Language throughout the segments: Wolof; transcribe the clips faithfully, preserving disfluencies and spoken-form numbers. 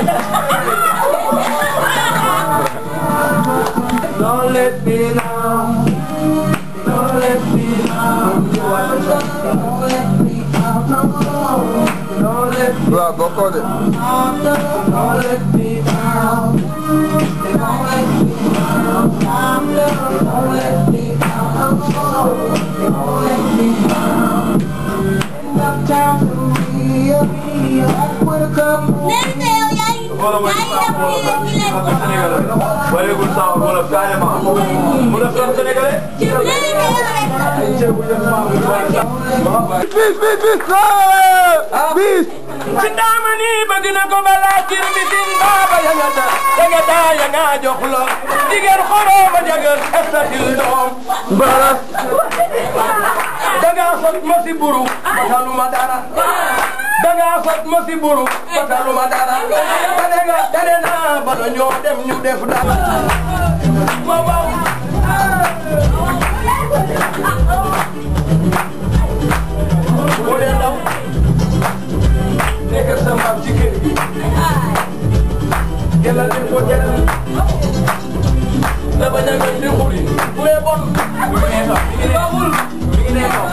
Don't let me down. Don't let me down. Don't let me down. Don't let me down. Don't let me down. Don't let me down. Don't let me down. Don't let me down. Enough time to real. Back with a couple. Wala mo yung sa Sénégal wala ko sa wala carrément wala sa Sénégal bis bis bis bis ci dama ni bëgg na ko bala ci mi tin baba ya nga da nga da ya nga jox lo digal xoro ma jagal estatil doom baras da nga sot ma ci buru talu ma dara danga fat ma si buru fatalu ma dara dane nga dane na bala ñoo dem ñu def dara waaw waaw bu dee ndaw nekk sa maam ci kër gi gelal leen ko gelal da bañ a nga di xuri bu dee bon bu dee sax mi ngi neexul mi ngi neexul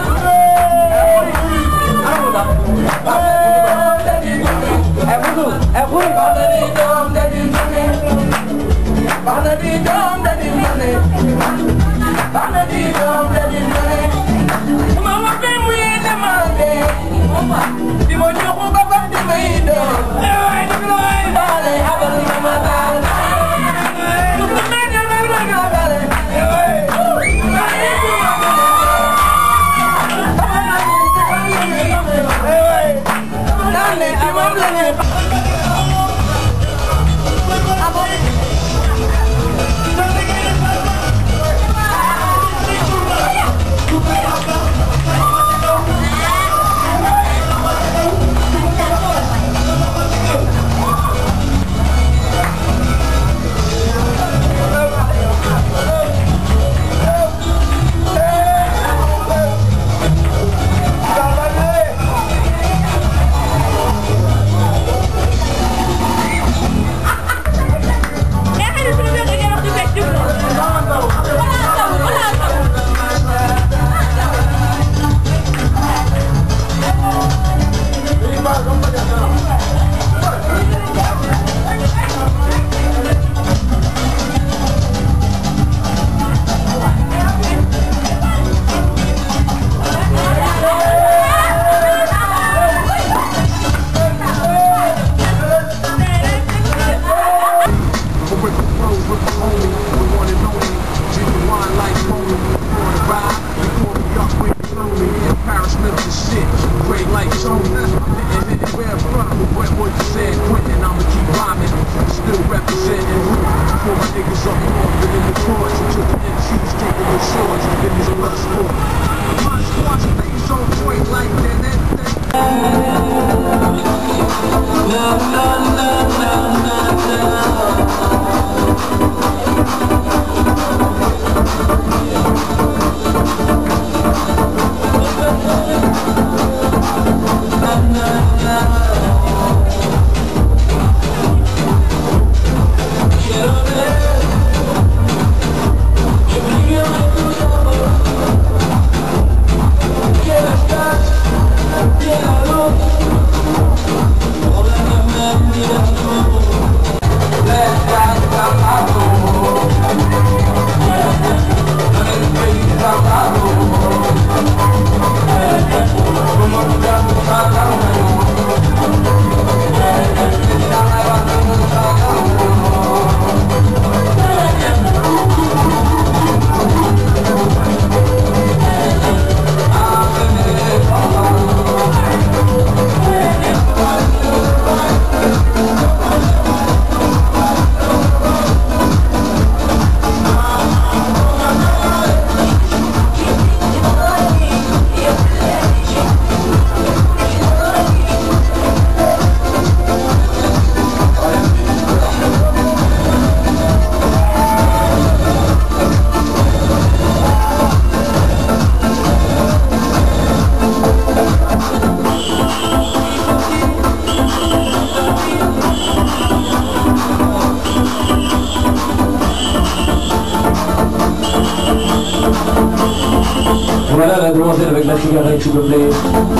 demoiselle avec la cigarette, s'il vous plaît.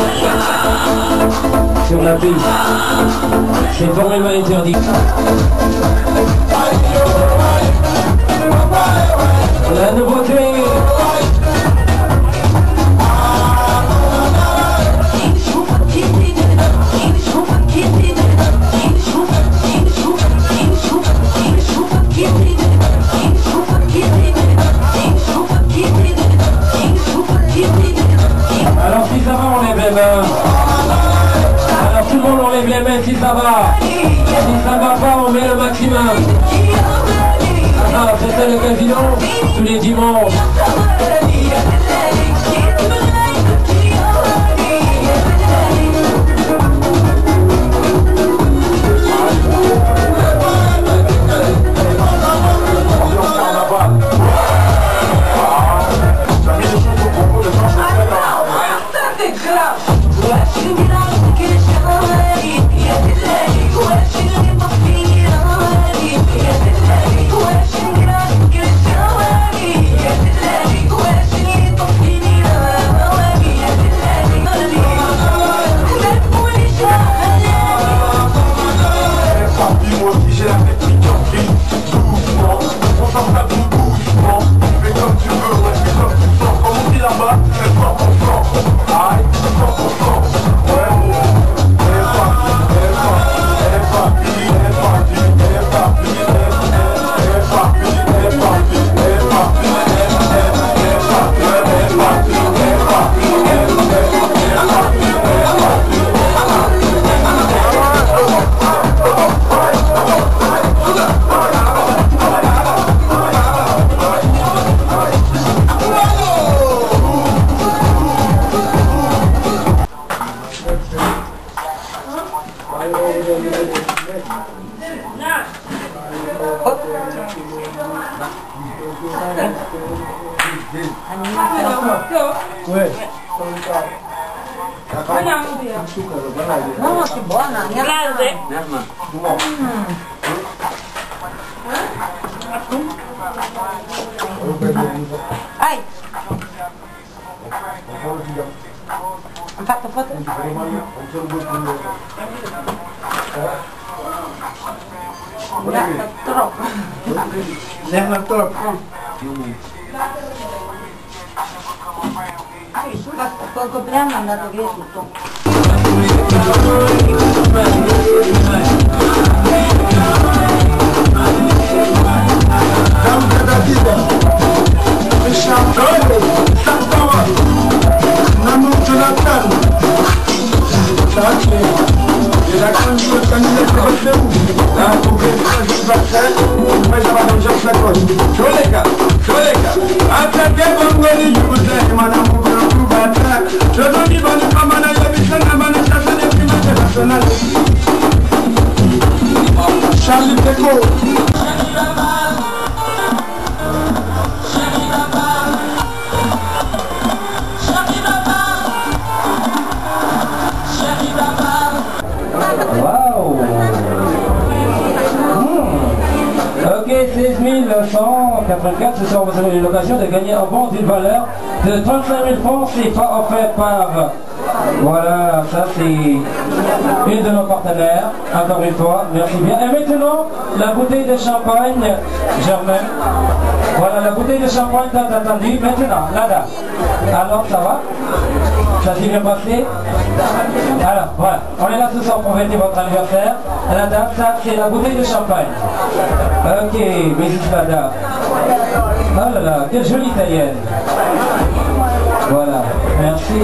Sur la piste. C'est formellement interdit. La nouveauté. Alors si ça va, on lève les mains. Alors tout le monde, on lève les mains si ça va. Si ça va pas, on met le maximum. Ah, c'est ça le casino, tous les dimanches. Ouais. No, che buona, grande. Ai. Ho fatto foto? Troppo. Sembra troppo. Col compleanno è andato via tutto. Choleka, choleka, hata kama ngoni yuko mana mukuru kubata, chodo ni bani kama na yabisha na bani sasa ni kima national. Charlie Deco. seize mille cent quatre-vingt-quatre, ce soir vous avez l'occasion de gagner un bon d'une valeur de trente-cinq mille francs, c'est pas offert par, voilà, ça c'est une de nos partenaires, encore une fois, merci bien. Et maintenant, la bouteille de champagne, Germaine, voilà la bouteille de champagne t'as attendu, maintenant, la date. Alors ça va? Ça s'est bien passé? Alors voilà, on est là ce soir pour fêter votre anniversaire. La date, ça c'est la bouteille de champagne. Ok, Mrs Fada. Oh là là, quelle jolie italienne. Voilà, merci.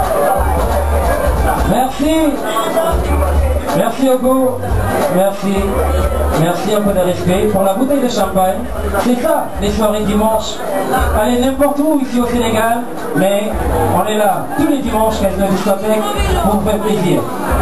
Merci. Merci Hugo. Merci. Merci, un peu de respect pour la bouteille de champagne. C'est ça, les soirées dimanche. Allez, n'importe où ici au Sénégal, mais on est là tous les dimanches à une discothèque pour vous faire plaisir.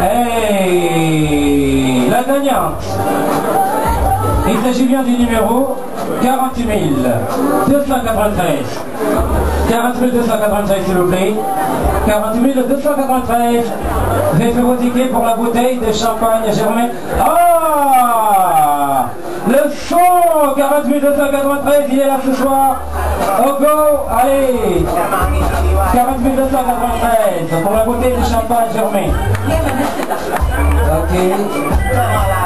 Hey, la gagnante. Il s'agit bien du numéro quarante mille deux cent quatre-vingt-treize. quarante mille deux cent quatre-vingt-treize s'il vous plaît. quarante mille deux cent quatre-vingt-treize. Vous avez fait vos tickets pour la bouteille de champagne Germain. Ah, le son quarante mille deux cent quatre-vingt-treize, il est là ce soir. Au go, allez. quarante mille deux cent cent quatre-vingt-treize pour la bouteille de champagne fermée. Ok.